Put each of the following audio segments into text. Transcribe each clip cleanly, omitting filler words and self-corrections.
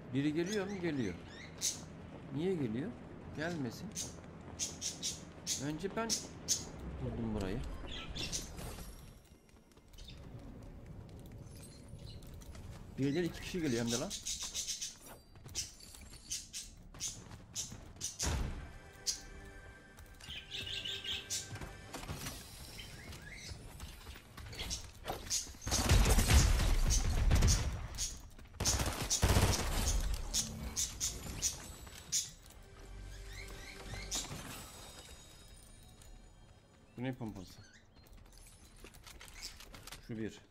Biri geliyor mu? Geliyor. Niye geliyor? Gelmesin. Önce ben buldum burayı. Birileri 2 kişi geliyor hem de lan. Bu ne pompası? Şu bir.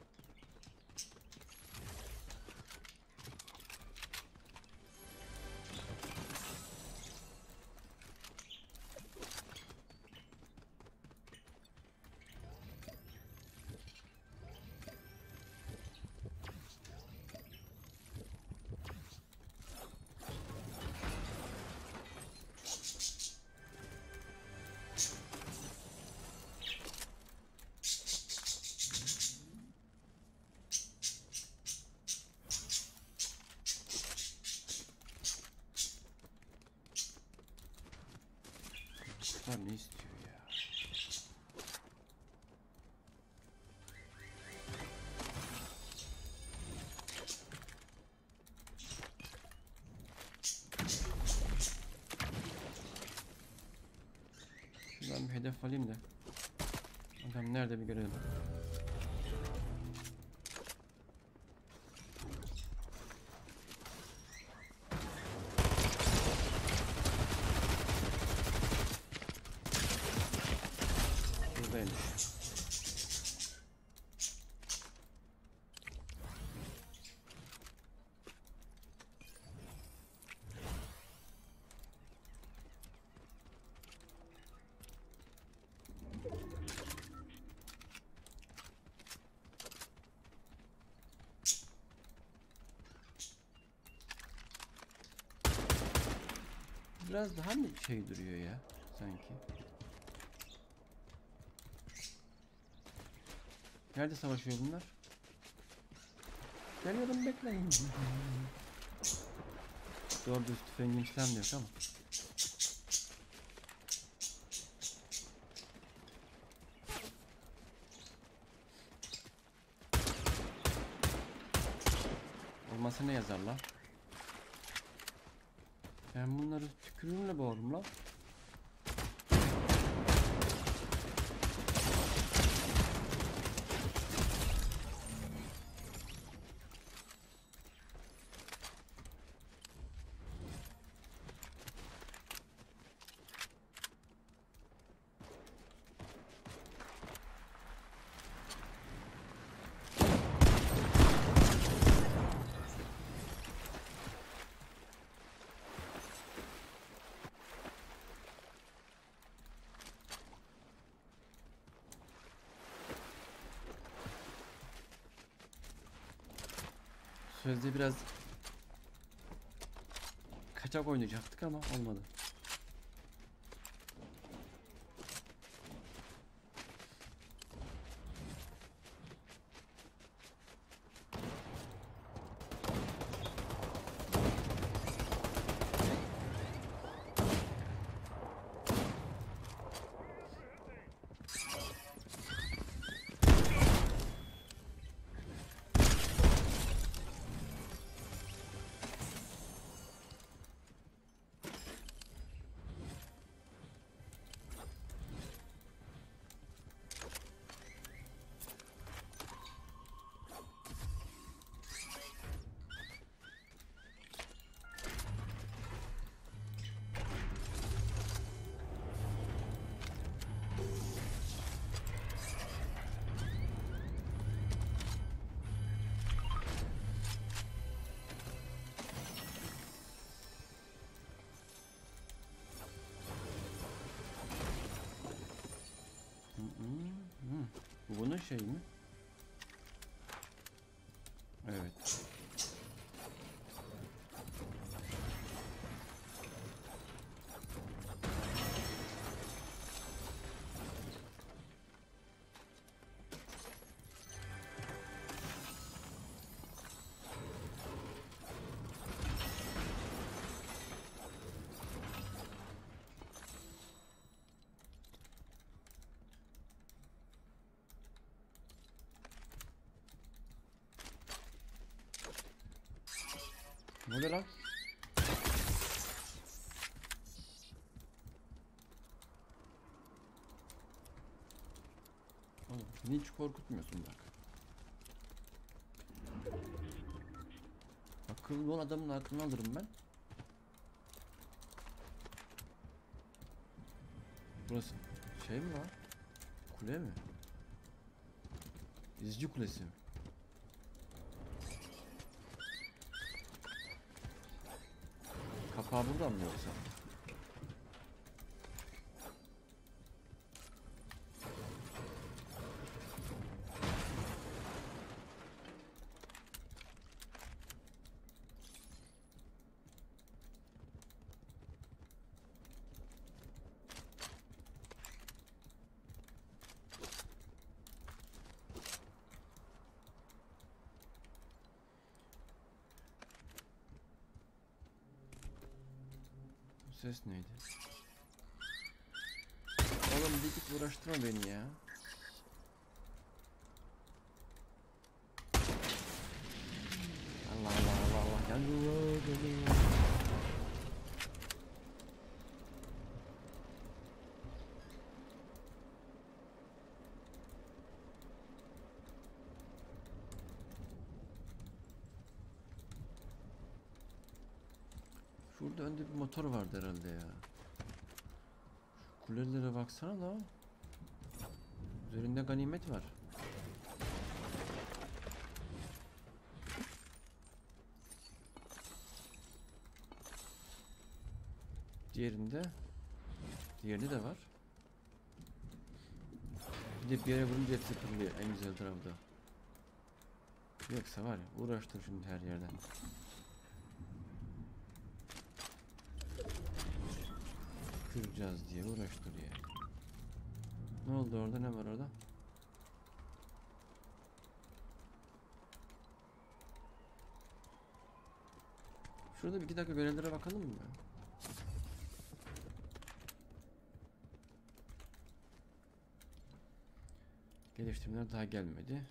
Bunlar ne istiyor ya? Şuradan bir hedef alayım da. Adam nerede bir görelim. Buradaymış. Biraz daha mı şey duruyor ya sanki? Nerede savaşıyor bunlar? Geliyorum, bekleyin. Doğru düz tüfengim falan yok ama. Olmasa ne yazarlar? Ben bunları tükürüğümle boğurum lan. Sözde biraz kaçak oynayacaktık ama olmadı. Bu bunun şeyi mi? Evet. Ne oluyor lan? Oğlum beni hiç korkutmuyorsun bak. Akıllı olan adamın aklını alırım ben. Burası şey mi lan? Kule mi? İzci kulesi mi? Kapağı buradan mı yoksa? Bu ses neydi? Oğlum bir git uğraştırma beni ya. Allah Allah Allah Allah geliyor geliyor. Şurada önde bir motor vardı herhalde ya. Şu kulelere baksana da. Üzerinde ganimet var. Diğerinde de var. Bir de bir yere vurunca hepsi fırlıyor. En güzel tarafta. Yoksa var ya uğraştır şimdi her yerden. Kıracağız diye uğraştır ya. Ne oldu orada, ne var orada? Şurada bir iki dakika görevlere bakalım mı? Geliştirmeler daha gelmedi.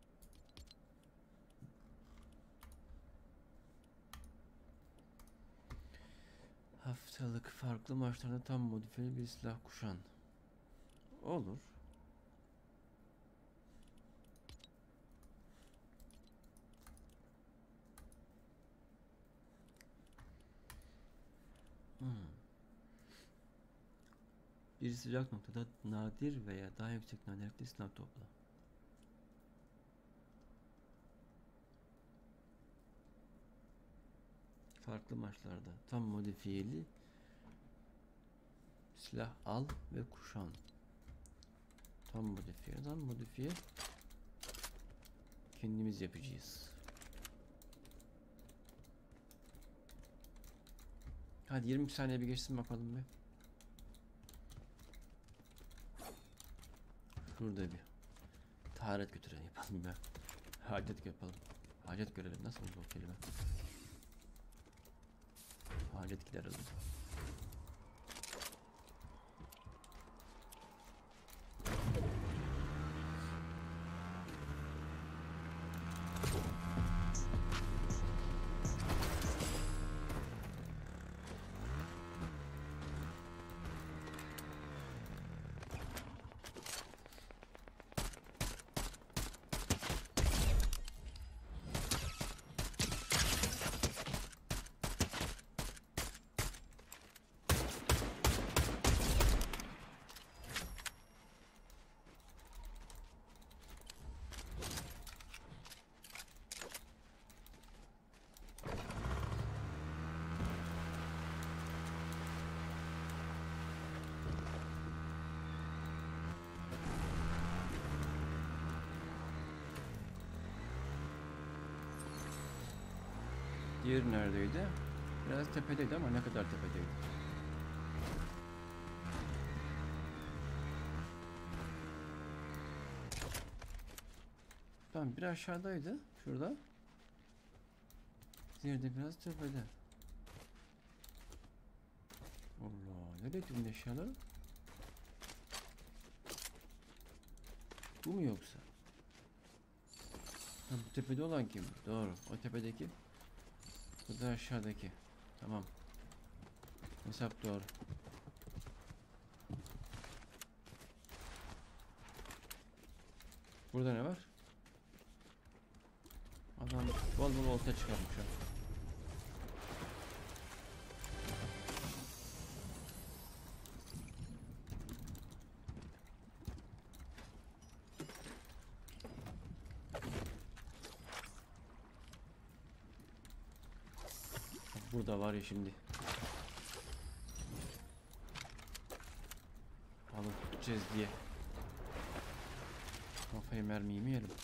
Haftalık farklı maçlarda tam modifiyeli bir silah kuşan. Olur. Bir sıcak noktada nadir veya daha yüksek nadirlikte silah topla. Farklı maçlarda tam modifiyeli silah al ve kuşan. Tam modifiye kendimiz yapacağız. Hadi 20 saniye bir geçsin bakalım bir. Şurada bir taharet götüren yapalım ya. Hacet yapalım. Hacet görelim. Nasıl oldu o kelime? Hacet giderelim. Diğeri neredeydi? Biraz tepedeydi ama ne kadar tepedeydi? Tamam, bir aşağıdaydı. Şurada. Diğeri de biraz tepede. Allah, nereye gitti bu eşyaları? Bu mu yoksa? Ha, bu tepede olan kim? Doğru. O tepedeki Bu da aşağıdaki. Tamam. Hesap doğru. Burada ne var? Adam bol bol olta çıkarmış ha. Burada var ya şimdi. Alıp gideceğiz diye. Kafayı mermiyi mi yiyelim?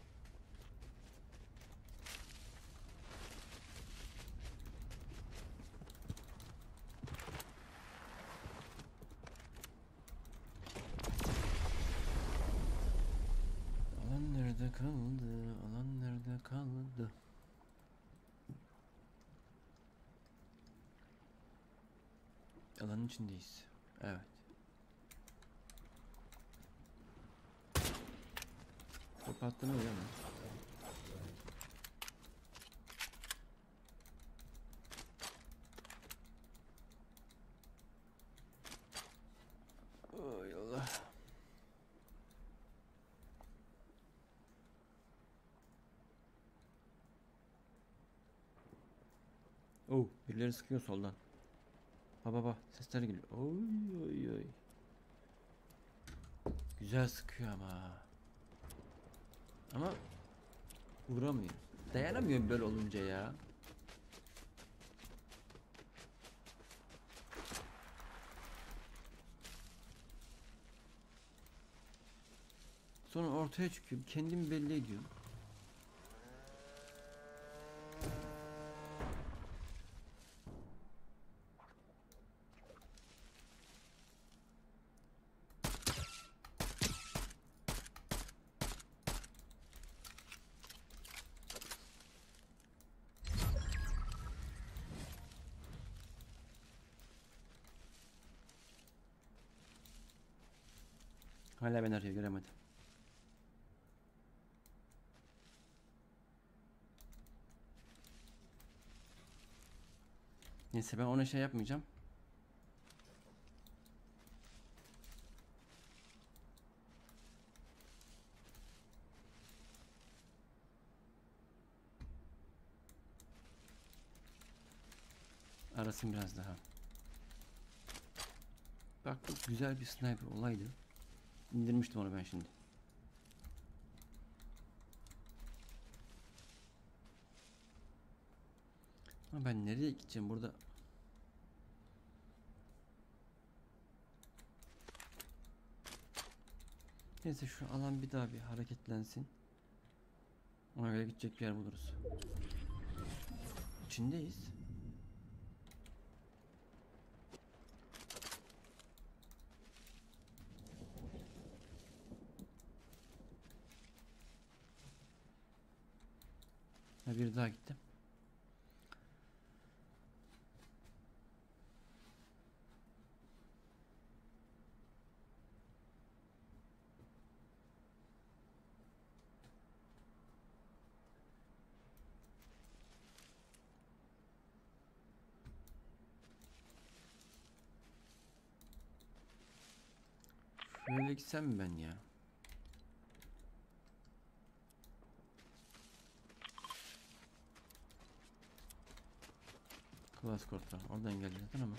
Alan nerede kaldı? Alan nerede kaldı? Alanın içindeyiz. Evet. Top attığını biliyor musun? Oy Allah. Oh, birileri sıkıyor soldan. Baba sesler geliyor. Oy oy oy. Güzel sıkıyor ama. Ama vuramıyor. Dayanamıyorum böyle olunca ya. Sonra ortaya çıkıyorum. Kendimi belli ediyorum. Hala ben arıyor, göremedim. Neyse, ben ona şey yapmayacağım. Arasın biraz daha. Bak, bu güzel bir sniper olaydı. İndirmiştim onu ben şimdi. Ama ben nereye gideceğim burada? Neyse, şu alan bir daha bir hareketlensin. Ona göre gidecek bir yer buluruz. İçindeyiz. Ha, bir daha gitti. Şöyle gitsem mi ben ya? Klas korktu. Oradan geldi zaten ama.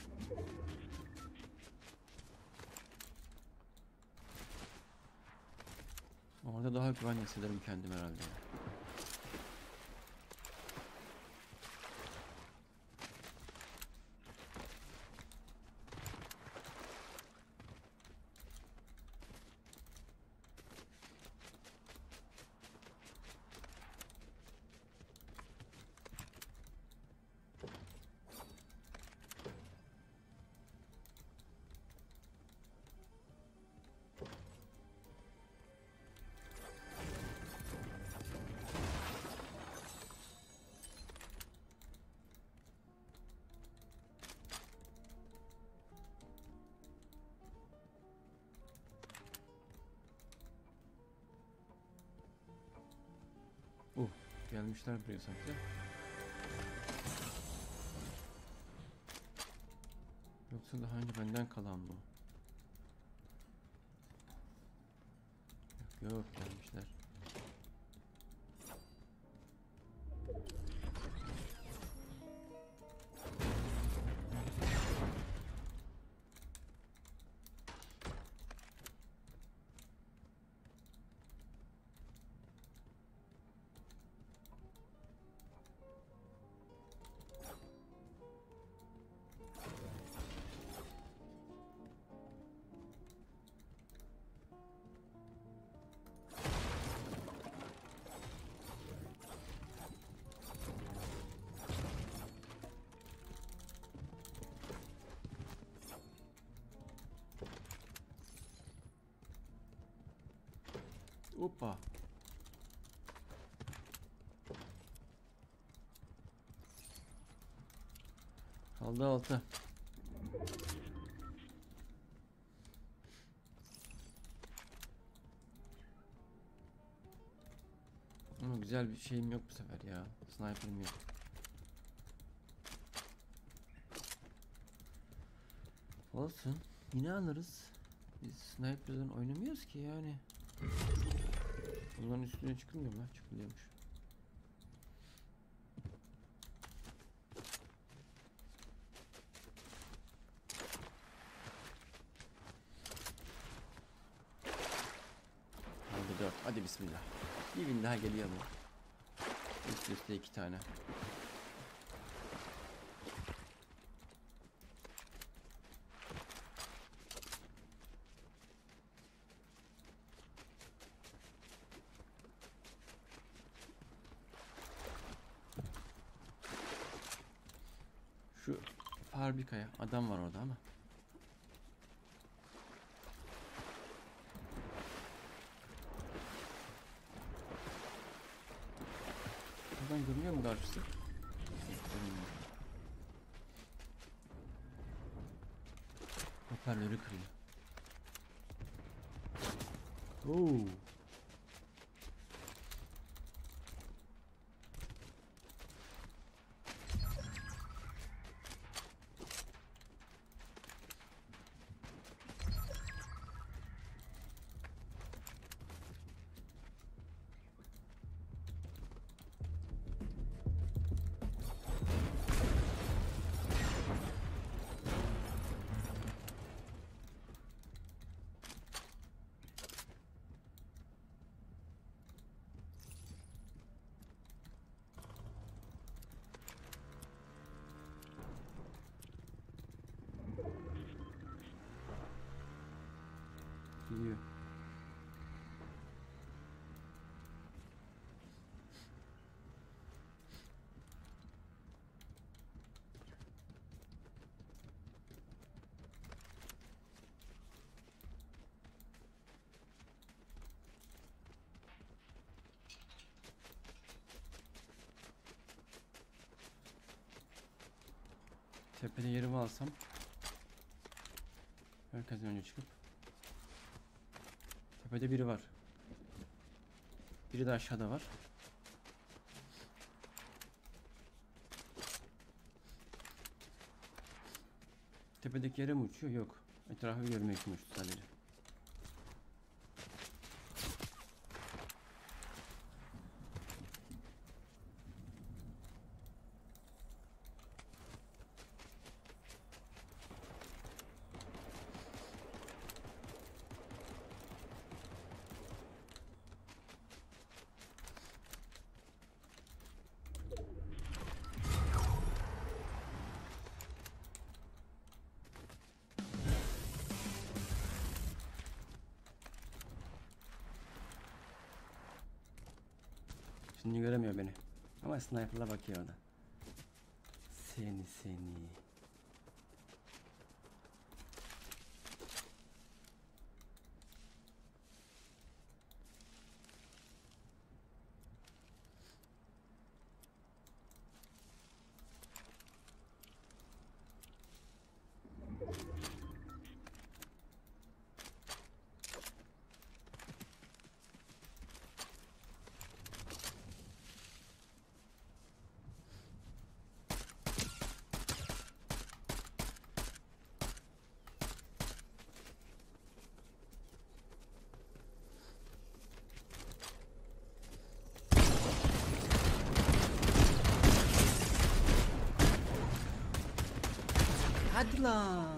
Orada daha güvenli hissederim kendim herhalde. Gelmişler buraya sanki. Yoksa daha önce benden kalan mı? Yok yok, gelmişler. Hoppa. Kaldı 6. Ama güzel bir şeyim yok bu sefer ya. Sniper'ım yok. Olsun. Yine alırız. Biz sniper'dan oynamıyoruz ki yani. Bunların üstüne çıkılmıyor mu? Çıkılıyormuş. Hadi 4. Hadi bismillah. Bir bin daha geliyor mu? Üst üste 2 tane. Şu fabrikaya adam var orada ama. Buradan görünüyor mu karşısı? Görünmüyor. Hoparlörü kırıyor. Oo. Gidiyor. Tepede yerimi alsam. Herkesten önce çıkıp. Tepede biri var. Biri de aşağıda var. Tepedeki yere mi uçuyor? Yok. Etrafı görmek için uçtu sadece. Şimdi göremiyor beni. Ama sniper'la bakıyor orada. Seni. lan.